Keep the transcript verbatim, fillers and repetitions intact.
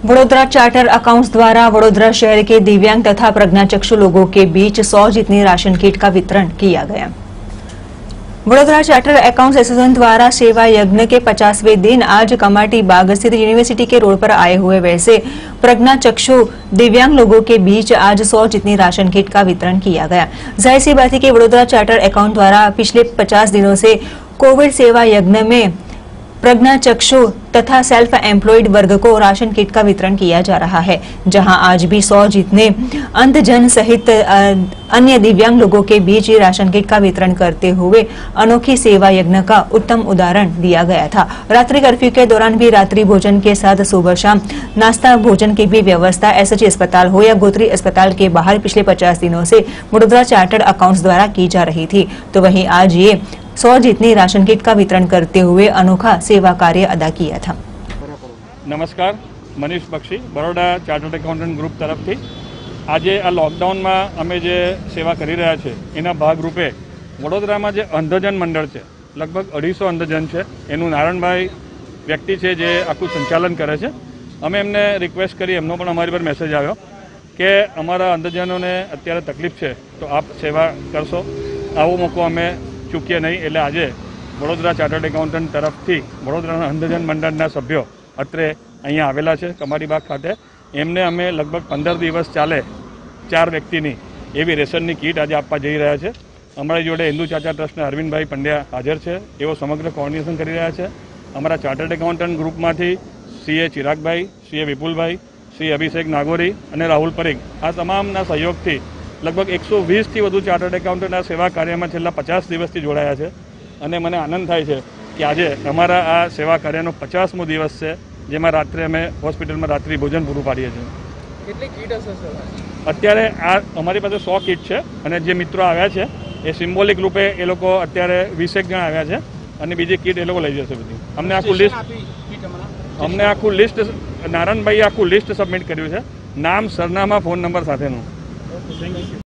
Vadodara charter accounts द्वारा वडोदरा शहर के दिव्यांग तथा प्रज्ञाचक्षु लोगों के बीच सौ जितनी राशन किट का वितरण किया गया। वडोदरा चार्टर अकाउंट्स एसोसिएशन द्वारा सेवा यज्ञ के पचासवें दिन आज कमाटी बाग स्थित यूनिवर्सिटी के रोड पर आए हुए वैसे प्रज्ञाचक्षु दिव्यांग लोगों के बीच आज सौ जितनी राशन किट का वितरण किया गया। जाहिर सी बात है कि वडोदरा चार्टर अकाउंट द्वारा पिछले पचास दिनों से कोविड सेवा यज्ञ में प्रज्ञाचक्षु तथा सेल्फ एम्प्लॉयड वर्ग को राशन किट का वितरण किया जा रहा है, जहां आज भी सौ जितने अंधजन सहित अन्य दिव्यांग लोगों के बीच राशन किट का वितरण करते हुए अनोखी सेवा यज्ञ का उत्तम उदाहरण दिया गया था। रात्रि कर्फ्यू के दौरान भी रात्रि भोजन के साथ सुबह शाम नाश्ता भोजन की भी व्यवस्था एसएचजी अस्पताल हो या गोत्री अस्पताल के बाहर पिछले पचास दिनों से वडोदरा चार्टर्ड अकाउंट्स द्वारा की जा रही थी, तो वहीं आज ये सौ जितनी राशन किट का वितरण करते हुए अनोखा सेवा कार्य अदा किया था। नमस्कार, Manish Bakshi, Baroda chartered accountant group तरफ थी आज आ लॉकडाउन में अमे जे सेवा करी रह्या छे एना भागरूपे वडोदरा में जे अंधजन मंडल है लगभग अढ़ीसो अंधजन है एनु नारायणभाई व्यक्ति है जे आखू संचालन करे छे। अमे एमने रिक्वेस्ट करी, एमनो पण अमारी पर मेसेज आव्यो के अमारा अंधजनों ने अत्यारे तकलीफ है तो आप सेवा करशो, आवो मौको अमे चूकीए नहीं। एटले आज वडोदरा चार्टर्ड एकाउंटન્ટ तरफथी वडोदरा अंधजन मंडळना सभ्यों अत्रे अहींया आवेला छे कमाटी बाग खाते। एमने अमे लगभग पंदर दिवस चाले चार व्यक्तिनी एवी रेशननी किट आज आपवा जई रह्या छे। अमारी जोड़े हिंदू चाचा ट्रस्टना अरविंदभाई पंड्या हाजर छे, एवो समग्र कोऑर्डिनेशन करी रह्या छे। अमारा चार्टर्ड एकाउंटન્ટ ग्रुपमांथी CA Chiragbhai, CA Vipulbhai, C Abhishek Nagori अने राहुल परीख आ तमामना सहयोगथी लगभग एक सौ वीस थी वधु चार्टर्ड एकाउंटન્ટ आ सेवा कार्य में छेल्ला पचास दिवसथी जोड़ाया है और मैंने आनंद थाय छे कि आज अमारा आ सेवा कार्यनो पचासमो दिवस है, जेमां रात्रे अमे होस्पिटल में रात्रि भोजन पूरुं पाडीए छीए। કેટલી કીટ હશે સર? અત્યારે આ અમારી પાસે સો કીટ છે અને જે મિત્રો આવ્યા છે એ સિમ્બોલિક રૂપે એ લોકો અત્યારે વીસેક જણ આવ્યા છે અને બીજી કીટ એ લોકો લઈ જશે બધી। અમને આખું લિસ્ટ અમને આખું લિસ્ટ નારાયણભાઈએ આખું લિસ્ટ સબમિટ કર્યું છે, નામ, સરનામા, ફોન નંબર સાથેનું।